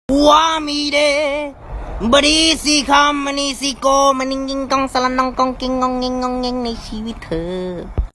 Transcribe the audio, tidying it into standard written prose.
ว่ามีเดบดีสิคำมันนี่สิโกมันนิ่งกองสลันนองกองกิงงองเงงในชีวิตเธอ